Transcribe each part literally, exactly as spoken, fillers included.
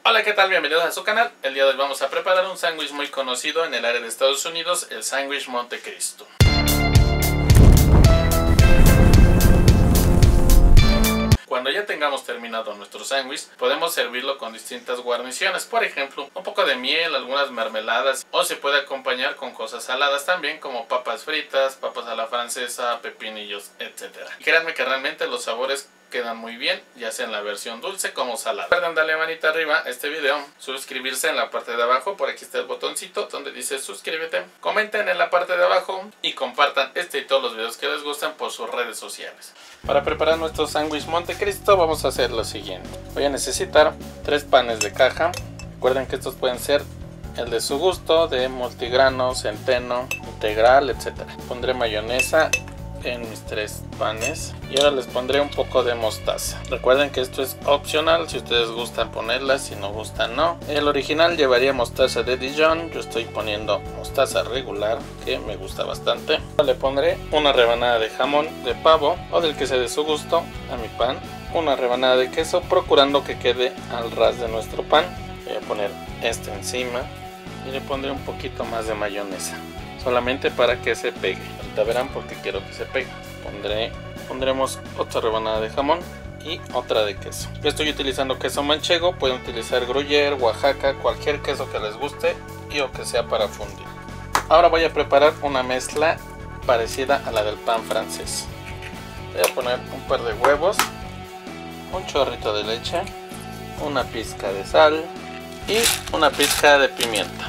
Hola, ¿qué tal? Bienvenidos a su canal. El día de hoy vamos a preparar un sándwich muy conocido en el área de Estados Unidos, el sándwich Montecristo. Cuando ya tengamos terminado nuestro sándwich, podemos servirlo con distintas guarniciones, por ejemplo, un poco de miel, algunas mermeladas, o se puede acompañar con cosas saladas también, como papas fritas, papas a la francesa, pepinillos, etcétera. Y créanme que realmente los sabores quedan muy bien, ya sea en la versión dulce como salada. Recuerden darle manita arriba a este video, suscribirse en la parte de abajo, por aquí está el botoncito donde dice suscríbete, comenten en la parte de abajo y compartan este y todos los videos que les gustan por sus redes sociales. Para preparar nuestro sándwich Montecristo vamos a hacer lo siguiente. Voy a necesitar tres panes de caja. Recuerden que estos pueden ser el de su gusto, de multigrano, centeno, integral, etcétera. Pondré mayonesa en mis tres panes y ahora les pondré un poco de mostaza. Recuerden que esto es opcional, si ustedes gustan ponerla, si no gustan no. El original llevaría mostaza de Dijon, yo estoy poniendo mostaza regular que me gusta bastante. Le pondré una rebanada de jamón de pavo o del que sea de su gusto a mi pan, una rebanada de queso procurando que quede al ras de nuestro pan. Voy a poner este encima y le pondré un poquito más de mayonesa, solamente para que se pegue. Ahorita verán porque quiero que se pegue. Pondré, pondremos otra rebanada de jamón y otra de queso. Yo estoy utilizando queso manchego, pueden utilizar gruyère, Oaxaca, cualquier queso que les guste y o que sea para fundir. Ahora voy a preparar una mezcla parecida a la del pan francés. Voy a poner un par de huevos, un chorrito de leche, una pizca de sal y una pizca de pimienta.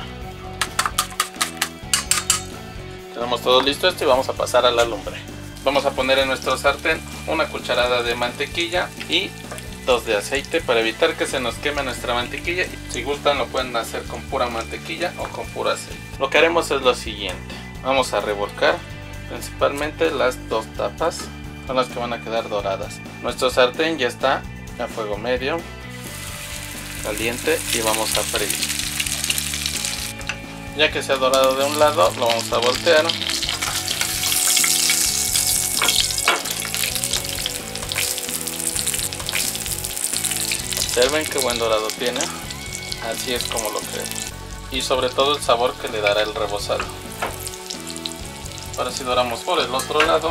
Tenemos todo listo esto y vamos a pasar a la lumbre. Vamos a poner en nuestro sartén una cucharada de mantequilla y dos de aceite para evitar que se nos queme nuestra mantequilla. Si gustan lo pueden hacer con pura mantequilla o con pura aceite. Lo que haremos es lo siguiente. Vamos a revolcar principalmente las dos tapas, son las que van a quedar doradas. Nuestro sartén ya está a fuego medio, caliente, y vamos a freír. Ya que se ha dorado de un lado, lo vamos a voltear. Observen qué buen dorado tiene. Así es como lo queremos. Y sobre todo el sabor que le dará el rebozado. Ahora si doramos por el otro lado.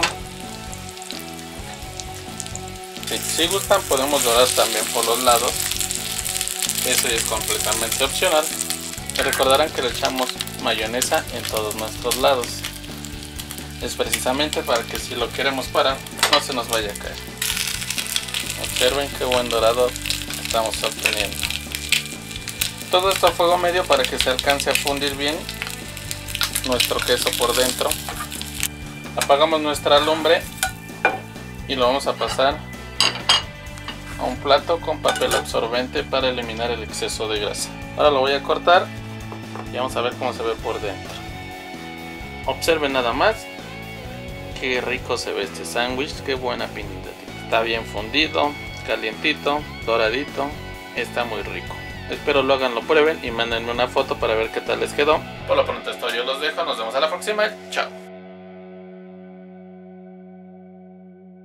Sí, si gustan podemos dorar también por los lados. Eso es completamente opcional. Recordarán que le echamos mayonesa en todos nuestros lados. Es precisamente para que si lo queremos parar no se nos vaya a caer. Observen qué buen dorado estamos obteniendo. Todo esto a fuego medio para que se alcance a fundir bien nuestro queso por dentro. Apagamos nuestra lumbre y lo vamos a pasar a un plato con papel absorbente para eliminar el exceso de grasa. Ahora lo voy a cortar y vamos a ver cómo se ve por dentro. Observen nada más qué rico se ve este sándwich, qué buena pinta. Está bien fundido, calientito, doradito, está muy rico. Espero lo hagan, lo prueben y mándenme una foto para ver qué tal les quedó. Por lo pronto esto yo los dejo, nos vemos a la próxima, chao.